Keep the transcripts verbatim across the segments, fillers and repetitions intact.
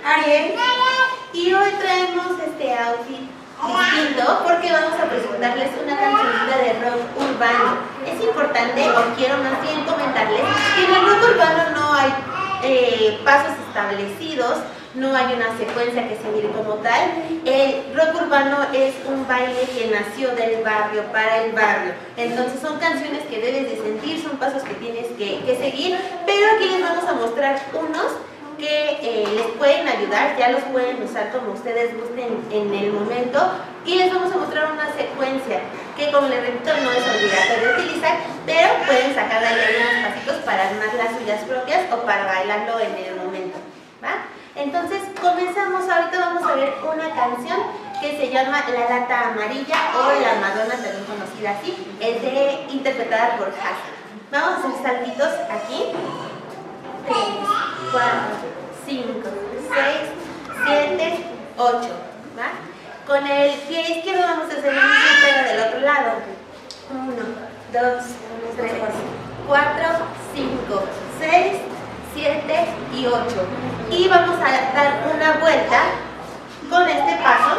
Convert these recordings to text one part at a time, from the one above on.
Ariel. Y hoy traemos este outfit distinto porque vamos a presentarles una cancioncita de rock urbano. Es importante, o quiero más bien comentarles, que en el rock urbano no hay eh, pasos establecidos, no hay una secuencia que seguir como tal. El rock urbano es un baile que nació del barrio, para el barrio. Entonces son canciones que debes de sentir, son pasos que tienes que, que seguir, pero aquí les vamos a mostrar unos que eh, les pueden ayudar, ya los pueden usar como ustedes gusten en el momento, y les vamos a mostrar una secuencia que, como les repito, no es obligatorio utilizar, pero pueden sacar de ahí algunos pasitos para armar las suyas propias o para bailarlo en el momento, ¿va? Entonces comenzamos. Ahorita vamos a ver una canción que se llama La Lata Amarilla, o La Madonna, también conocida así, es de, interpretada por Hazel. Vamos a hacer saltitos aquí. tres, cuatro, cinco, seis, siete, ocho, ¿va? Con el pie izquierdo vamos a hacer el mismo, pero del otro lado. uno, dos, tres, cuatro, cinco, seis, siete y ocho. Y vamos a dar una vuelta con este paso,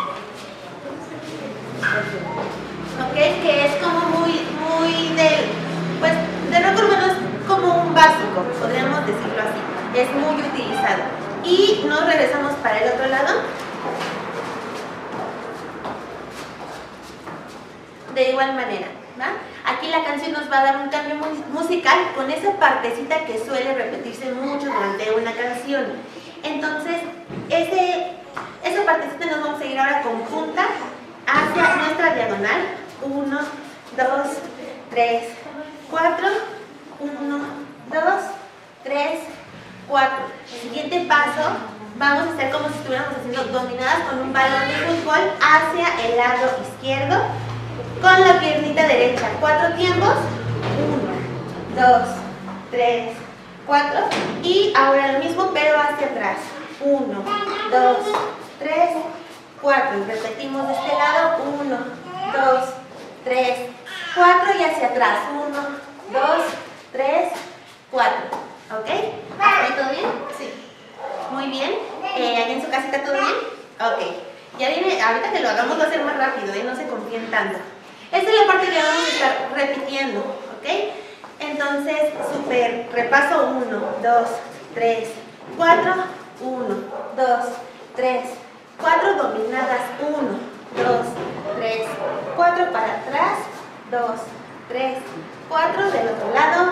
¿ok? Que es como muy, muy del, pues, de rock urbano, es como un básico, podríamos decirlo así. Es muy utilizado. Y nos regresamos para el otro lado. De igual manera, ¿va? Aquí la canción nos va a dar un cambio musical con esa partecita que suele repetirse mucho durante una canción. Entonces, ese, esa partecita nos vamos a ir ahora conjunta hacia nuestra diagonal. uno, dos, tres, cuatro. uno, dos, tres, cuatro. El siguiente paso, vamos a hacer como si estuviéramos haciendo dominadas con un balón de fútbol hacia el lado izquierdo, con la piernita derecha. Cuatro tiempos. uno, dos, tres, cuatro. Y ahora lo mismo, pero hacia atrás. uno, dos, tres, cuatro. Y repetimos de este lado. uno, dos, tres, cuatro. Y hacia atrás. uno, dos, tres, cuatro. ¿Ok? ¿Hasta ahí todo bien? Sí. Muy bien. Eh, ¿Allá en su casita todo bien? Ok. Ya viene, ahorita que lo hagamos va a ser más rápido, ¿eh? No se confíen tanto. Esta es la parte que vamos a estar repitiendo, ¿ok? Entonces, super, repaso uno, dos, tres, cuatro, uno, dos, tres, cuatro, dominadas, uno, dos, tres, cuatro, para atrás, dos, tres, cuatro, del otro lado,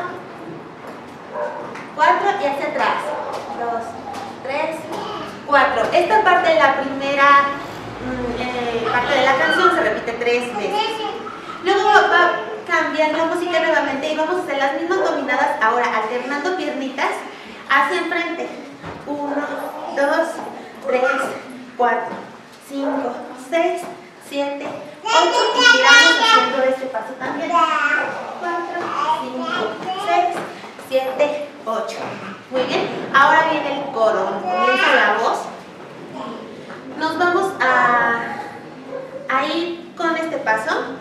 cuatro y hacia atrás, dos, tres, cuatro. Esta parte, la primera mm, eh, parte de la canción, se repite tres veces. Luego va a cambiar la música nuevamente y vamos a hacer las mismas dominadas, ahora alternando piernitas hacia enfrente. uno, dos, tres, cuatro, cinco, seis, siete, ocho y giramos haciendo este paso también. cuatro, cinco, seis, siete, ocho. Muy bien. Ahora viene el coro. Comienza la voz. Nos vamos a, a ir con este paso.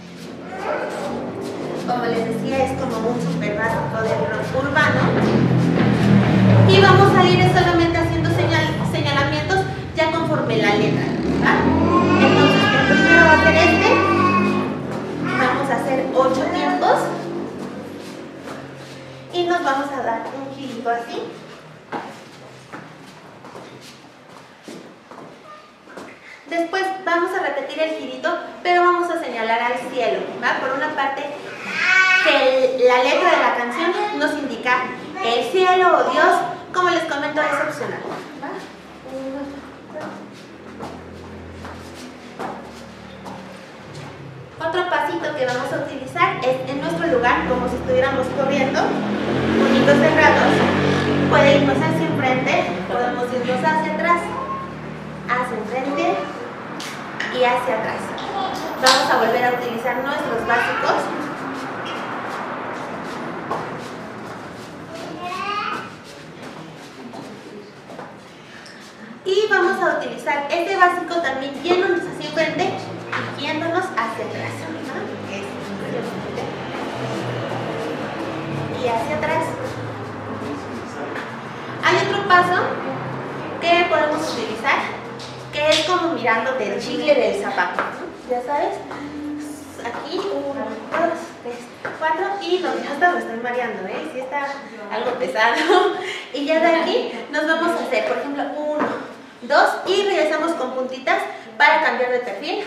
Como les decía, es como un super básico del rock urbano. Y vamos a ir solamente haciendo señal, señalamientos ya conforme la letra, ¿va? Entonces, el primero va a ser este. Vamos a hacer ocho tiempos. Y nos vamos a dar un girito así. Después vamos a repetir el girito, pero vamos a señalar al cielo, ¿va? Por una parte, que el, la letra de la canción nos indica el cielo o Dios, como les comento, es opcional, ¿va? Otro pasito que vamos a utilizar es en nuestro lugar, como si estuviéramos corriendo, puñitos cerrados. Puede irnos hacia enfrente, podemos irnos hacia atrás, hacia enfrente y hacia atrás. Vamos a volver a utilizar nuestros básicos. Y vamos a utilizar este básico también yéndonos hacia enfrente y yéndonos hacia atrás, ¿no? Y hacia atrás. Hay otro paso que podemos tirándote el chicle del zapato, ¿no? Ya sabes, aquí, uno, dos, tres, cuatro, y no, ya hasta me estoy mareando, ¿eh? Sí está algo pesado. Y ya de aquí nos vamos a hacer, por ejemplo, uno, dos, y regresamos con puntitas para cambiar de perfil.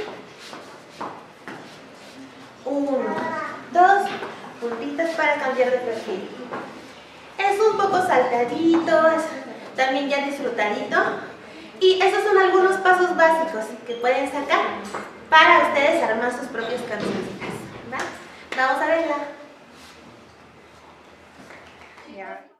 Uno, dos, puntitas para cambiar de perfil. Es un poco saltadito, es también ya disfrutadito. Y esos son algunos pasos básicos que pueden sacar para ustedes armar sus propias cancioncitas, ¿va? Vamos a verla. Yeah.